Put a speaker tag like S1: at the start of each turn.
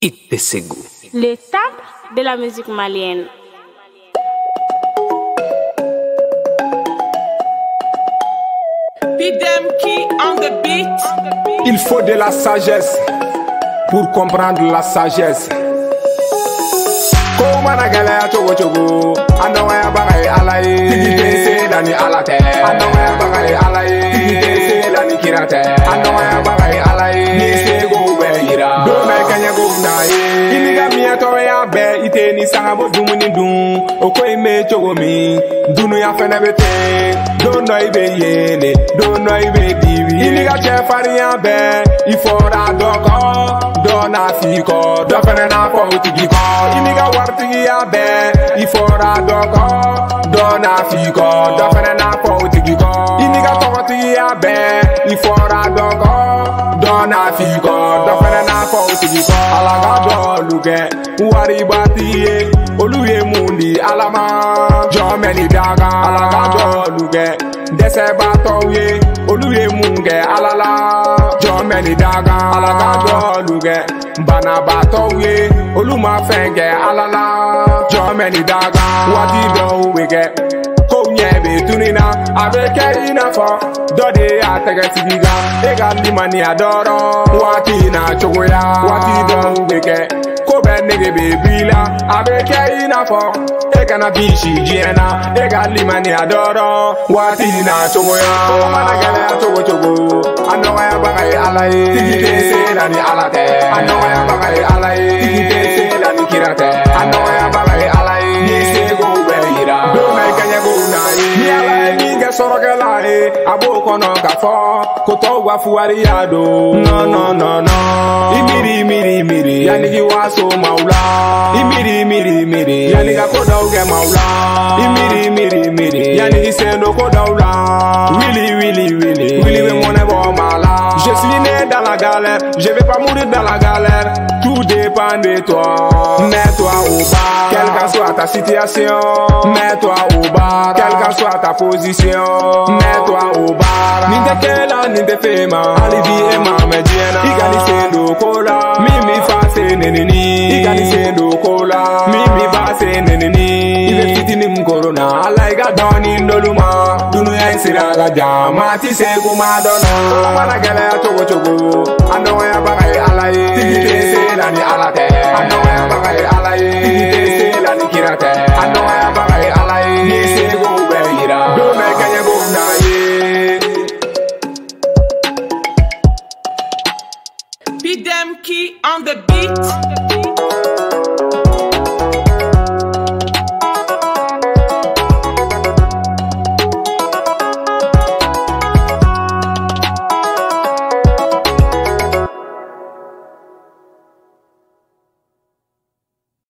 S1: Itesegu.
S2: Les temples de la musique malienne.
S3: Pidemki on the beat.
S1: Il faut de la sagesse pour comprendre la sagesse. Komana gala chogo chogo, andoya bagay alay. Tigite se dani alate, andoya bagay alay. Tigite se dani kirate, andoya bagay alay. Ni se go be ira, do me kanya go nae. Iniga miya to ya be ite ni sanga bo dumuni dum. Okoi me chogo mi, dunu ya fene bete. Do no ibe yene, do no ibe divi. Iniga che faria be, ifora doko. Do na fiko, do fene na po tigiko. Iniga wartigi ya be, ifora doko. Do na fiko, do fene na po tigiko. Iniga tokotigi ya be, ifora doko. Do na fiko, do fene na po tigiko. Alaga do luge, wari batiye, oluye mundi alama. Jomeni daga, alaga do luge, dese batoye, oluye munge alala. Jomeni daga, alaga do luge, bana batoye, oluma fenge alala. Jomeni daga, wadi do wege, kounye tunina, abeke inafa, dode atege sigiga, ega limani adoro, wati na chogoya, wati do wege, kobe nege bebila, abeke inafa, ega na bishi jiena, ega limani adoro, wati na chogoya, mana gele chogo chogo, anoya bagay alay, tigite se lani alate, anoya bagay alay, tigite se lani kirate, anoya bagay alay, ni se go beira, do me kanya go nae, ni alay ni ge soroge lae, abo kono kafo, koto wa fuari yado, no, imiri, yani gi waso maula, imiri, yani ga koda uge maula, imiri, yani gi sendo koda ula, willy, we mone bo mala. Je suis né dans la galère, je vais pas mourir dans la galère, tout dépend de toi. Mets-toi au bar, quelle que soit ta situation. Mets-toi au bar, quelle que soit ta position. Mets-toi au bar. Ninde kela, ninde fema, alibi e mame diena. Igali sendo kola, mimi fase neneni. Igali sendo kola, mimi fase neneni. Ibe fitini mkorona, alaiga doni ndoluma. Dunu ya insiraga jama, tise kumadona. Mana gele chogo chogo, anoya bagay alay. Tigite se lani alate, anoya bagay alay. Tigite se lani kirate, anoya bagay alay. Ni se go beira, do me kanya go nae.
S3: Pidemki on the beat.